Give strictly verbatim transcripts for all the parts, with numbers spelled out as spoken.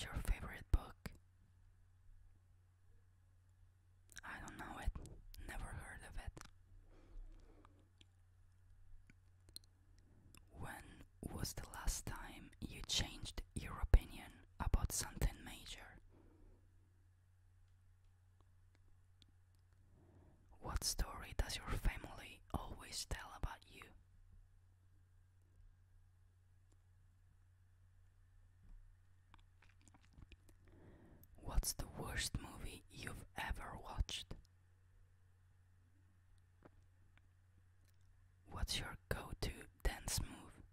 What's your favorite book? I don't know it. Never heard of it. When was the last time you changed your opinion about something major? What story does your family always tell about you? What's the worst movie you've ever watched? What's your go-to dance move?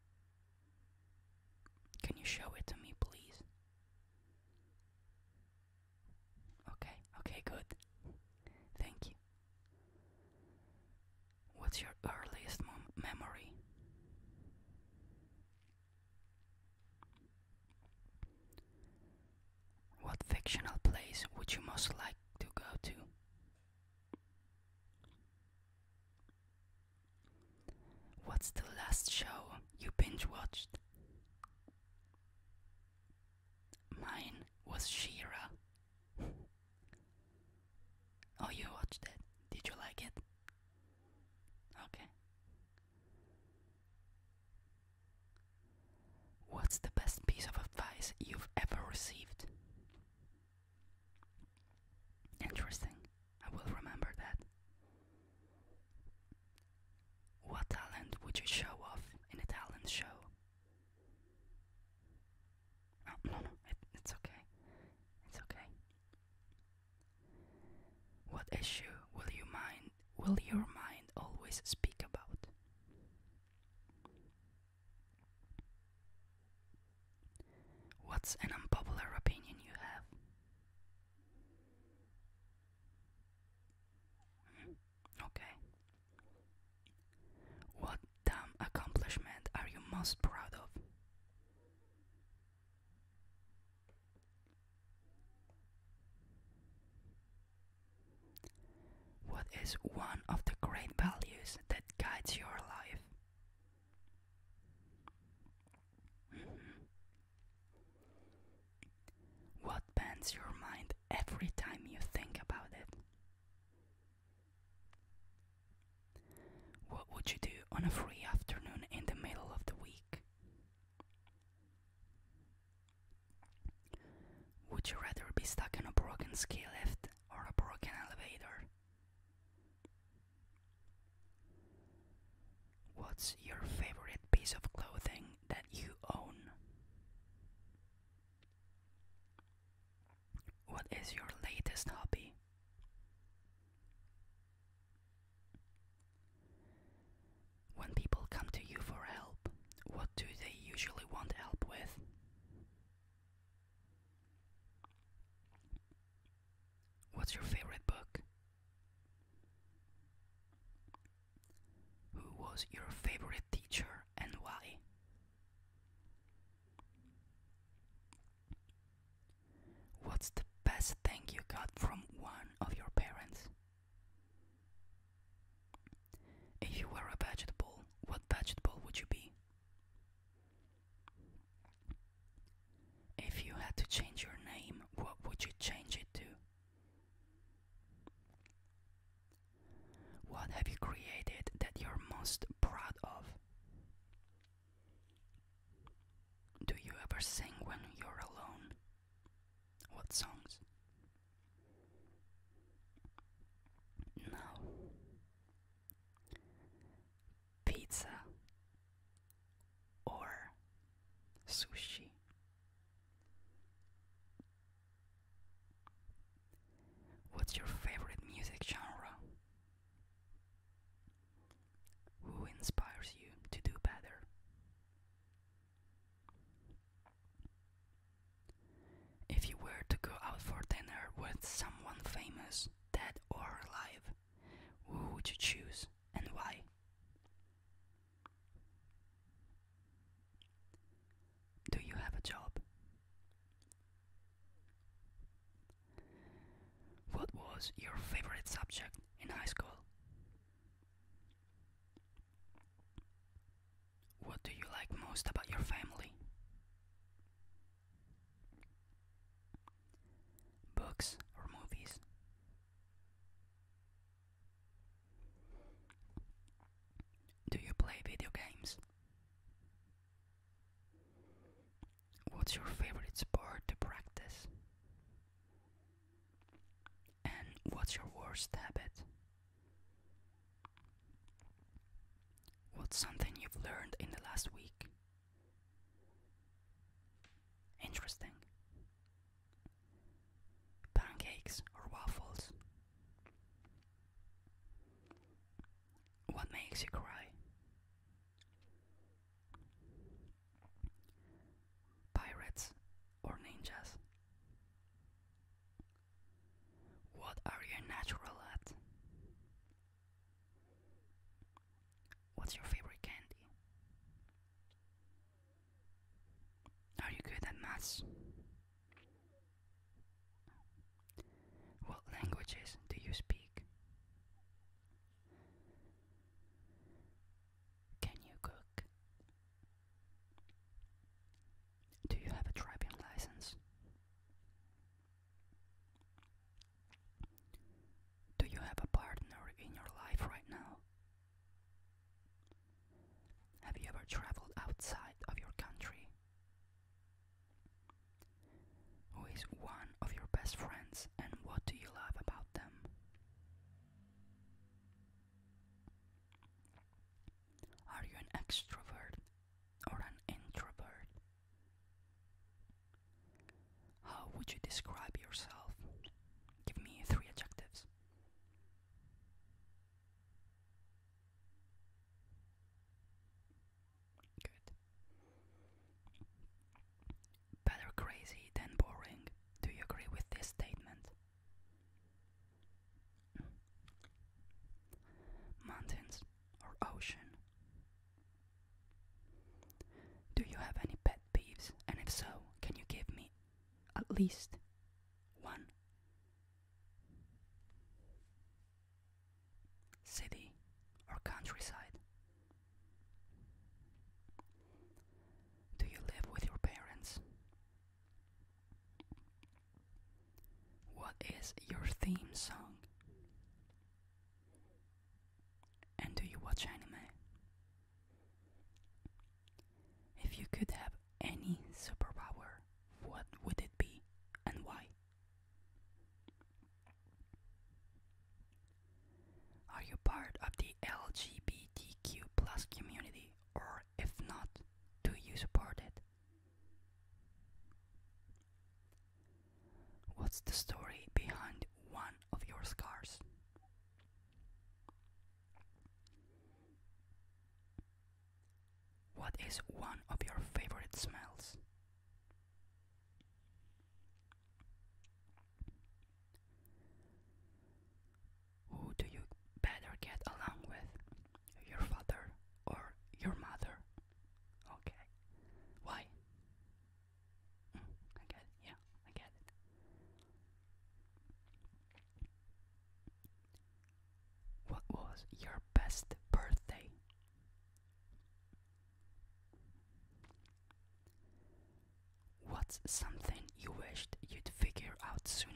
Can you show it to me, please? Okay, okay, good. Thank you. What's your earliest mom- memory? What fictional place would you most like to go to? What's the last show you binge watched? Mine was Shira. Oh, you watched it. Did you like it? Okay. What's the best piece of advice you've ever received? Interesting. I will remember that. What talent would you show off in a talent show? Oh, no, no, it, it's okay. It's okay. What issue will you mind? Will your mind always speak about? What's an unpopular opinion you have? Hmm, okay. What dumb accomplishment are you most proud of? What is one of the great values that guides your life? Mhm. What bends your mind every time you think about it? What would you do on a free afternoon in the middle of the week? Would you rather be stuck in a broken ski lift or a broken elevator? What's your favorite piece of clothing that you own? What is your latest hobby? When people come to you for help, what do they usually want help with? What's your favorite book? Who was your favorite teacher and why? What's the best thing you got from one of your parents? If you were a vegetable, what vegetable would you be? If you had to change your name, what would you change it to? What have you created that you're most proud of? Do you ever sing when you're alone? What songs? No. Pizza or sushi? What's your favorite music genre? Who inspires you to do better? If you were to go out for dinner with someone famous, dead or alive, who would you choose and why? Do you have a job? What was your favorite subject in high school? What do you like most about your family? video games? What's your favorite sport to practice? And what's your worst habit? What's something you've learned in the last week? Interesting. Pancakes or waffles? What makes you cry? Pirates or ninjas? What are you natural at? What's your favorite candy? Are you good at maths? What languages do you speak? Can you cook? Do you have a driving license? Do you have a partner in your life right now? Have you ever traveled outside of your country? Who is one of your best friends and what do you love about them? Are you an extrovert or an introvert? How would you describe yourself? Give me three adjectives. Good. Better crazy than boring. Do you agree with this statement? Mountains or ocean? Do you have any pet peeves? And if so, can you give me at least one? City or countryside? Do you live with your parents? What is your theme song? And do you watch anime? If you could have any superpower, what would it be and why? Are you part of the L G B T Q plus community, or if not, do you support it? What's the story behind one of your scars? What is one of your favorite smells? Who do you better get along with? Your father or your mother? Okay. Why? Mm, I get it. Yeah, I get it. What was your best birthday? What's something you wished you'd figure out sooner?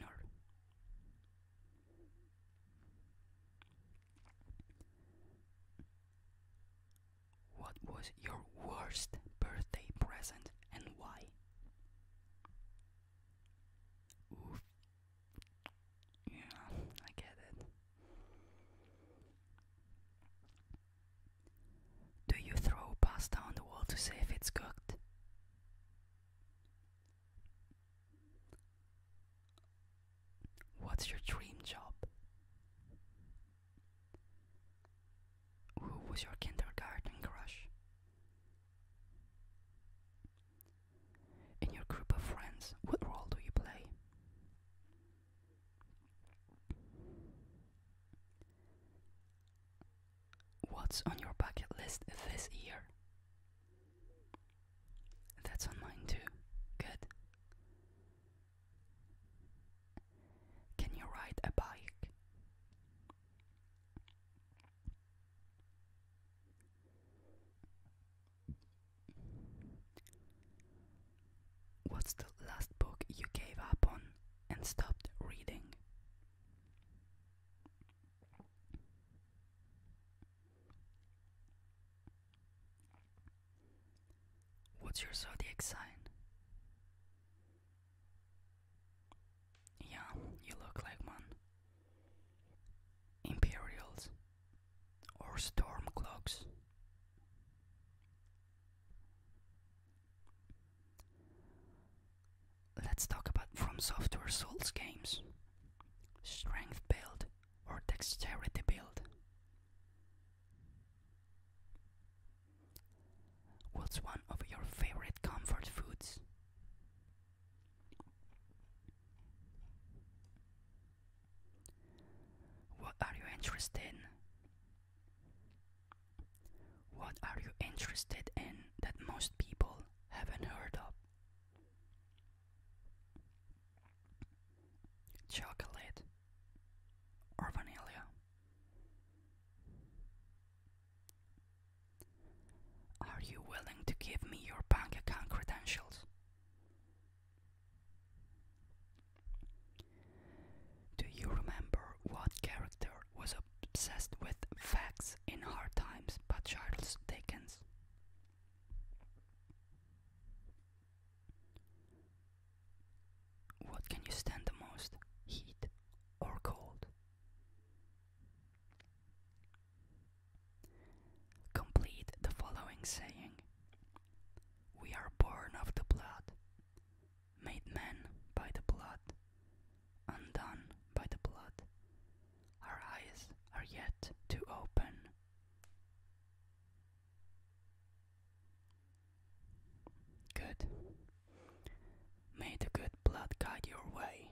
What was your worst birthday present and why? Oof. Yeah, I get it. Do you throw pasta on the wall to see if it's cooked? What's your dream job? Who was your kindergarten crush? In your group of friends, what role do you play? What's on your bucket list this year? That's on mine too. Good. Can you ride a bike? What's the last book you gave up on and stopped reading? What's your zodiac sign? Yeah, you look like one. Imperials or storm cloaks? Let's talk about From Software Souls games. Strength build or dexterity build? What's one of your favorite comfort foods? What are you interested in? What are you interested in that most people haven't heard of? Chocolate or vanilla? Are you willing to give me your bank account credentials? Do you remember what character was obsessed with facts in Hard Times by Charles Dickens? What can you stand the most? Heat or cold? Complete the following saying. We are born of the blood, made men by the blood, undone by the blood. Our eyes are yet to open. Good. May the good blood guide your way.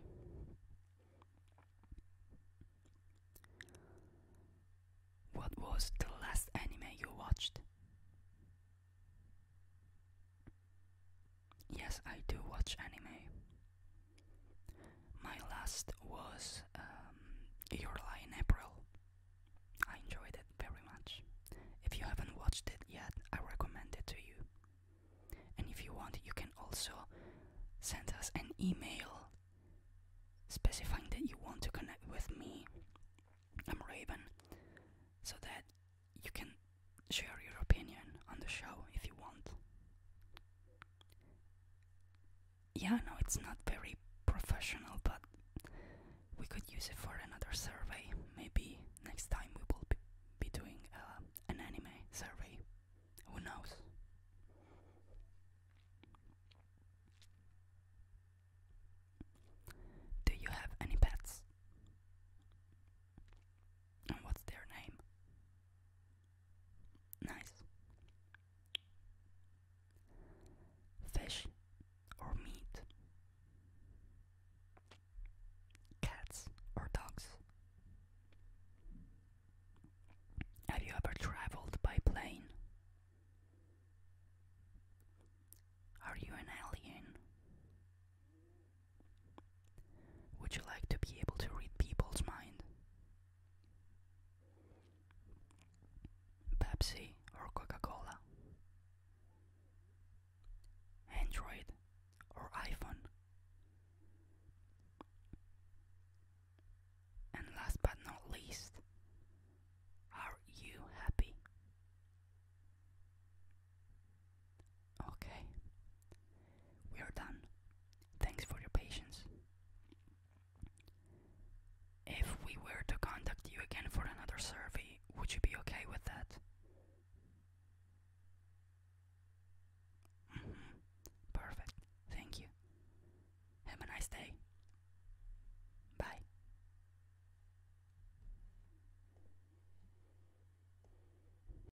What was the last anime you watched? Yes, I do watch anime. My last was um, Your Lie in April. I enjoyed it very much. If you haven't watched it yet, I recommend it to you. And if you want, you can also send us an email specifying that you want to connect with me. I'm Raven, so that you can share your opinion on the show if you want. Yeah, no, it's not very professional, but we could use it for another server.